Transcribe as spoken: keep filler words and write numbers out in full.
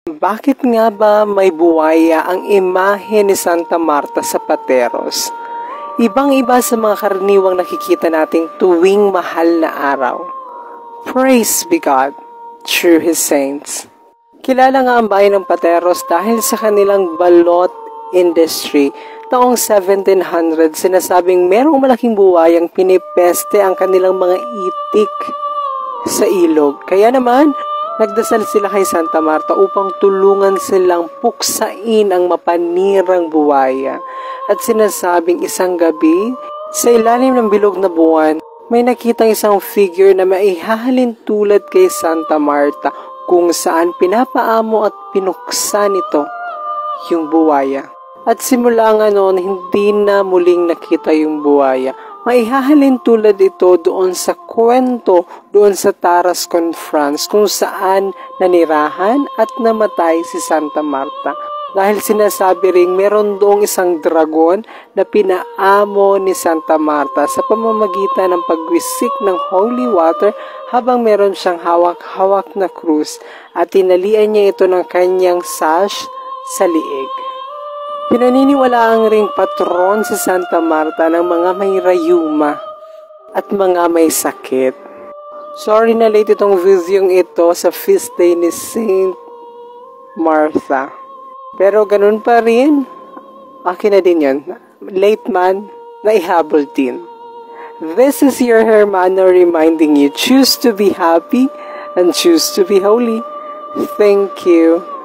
Bakit nga ba may buwaya ang imahe ni Santa Marta sa Pateros? Ibang-iba sa mga karaniwang nakikita nating tuwing mahal na araw. Praise be God through His saints. Kilala nga ang bayan ng Pateros dahil sa kanilang balot industry. Taong seventeen hundred, sinasabing merong malaking buwayang pinipeste ang kanilang mga itik sa ilog. Kaya naman, nagdasal sila kay Santa Marta upang tulungan silang puksain ang mapanirang buwaya. At sinasabing isang gabi, sa ilalim ng bilog na buwan, may nakitang isang figure na maihahalin tulad kay Santa Marta kung saan pinapaamo at pinuksa nito yung buwaya. At simula nga noon, hindi na muling nakita yung buwaya. Maihahalin tulad ito doon sa kwento, doon sa Tarascon, France, kung saan nanirahan at namatay si Santa Marta. Dahil sinasabi ring meron doong isang dragon na pinaamo ni Santa Marta sa pamamagitan ng pagwisik ng holy water habang meron siyang hawak-hawak na krus at tinalian niya ito ng kanyang sash sa liig. Pinaniniwalaang ring patron si Santa Marta ng mga may rayuma at mga may sakit. Sorry na late itong video ito sa feast day ni Saint Martha. Pero ganun pa rin, akin na din yun. Late man, naihabol din. This is your Hermano reminding you, choose to be happy and choose to be holy. Thank you.